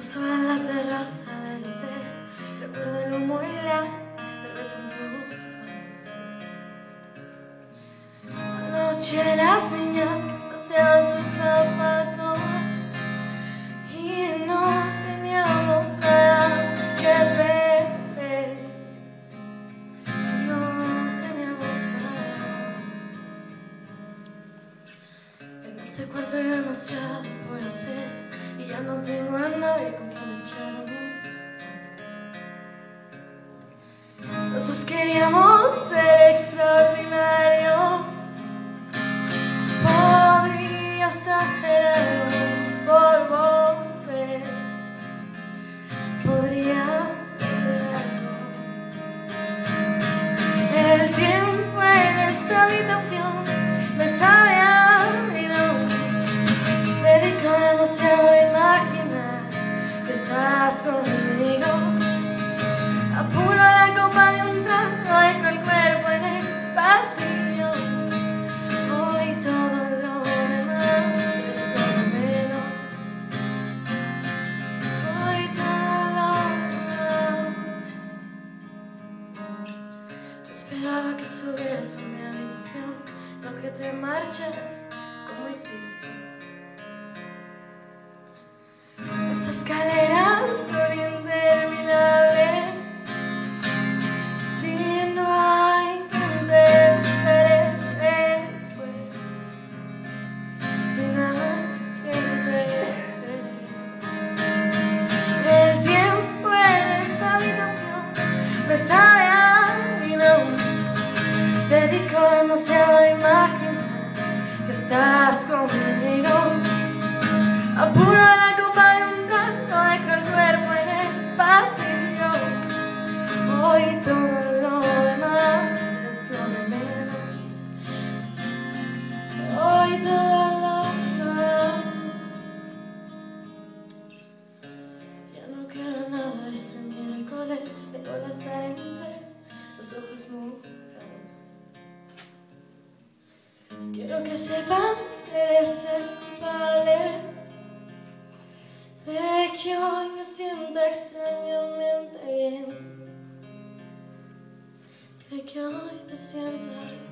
sola en la terraza del hotel, recuerdo el humo y la cerveza en tus manos. Anoche las niñas paseaban sus zapatos y no teníamos nada que perder. No teníamos nada. En este cuarto hay demasiado por hacer y ya no tengo a nadie con quien echar un rato. Los dos queríamos ser extraordinarios. Podrías hacer algo por volver. Podrías hacer algo. El tiempo en esta habitación me sabe a vino. Dedico demasiado a imaginar que estás conmigo. Apuro la copa de un trago, dejo el cuerpo en el pasillo. Hoy todo lo demás es lo de menos. Hoy todo lo demás. Yo esperaba que subieras a mi habitación, no que te marcharas como hiciste. Las escaleras son interminables. Si no hay quien te espere después, si no hay quien te espere. El tiempo en esta habitación me sabe a vino. Dedico demasiado a imaginar que estás conmigo. Apuro la copa de un trago, dejo el cuerpo en el pasillo. Hoy todo lo demás es lo de menos. Hoy todo lo demás. Ya no queda nada de ese miércoles. Tengo la sal entre los ojos mojados. Quiero que sepas que eres el culpable de que hoy me sienta extrañamente bien, de que hoy me sienta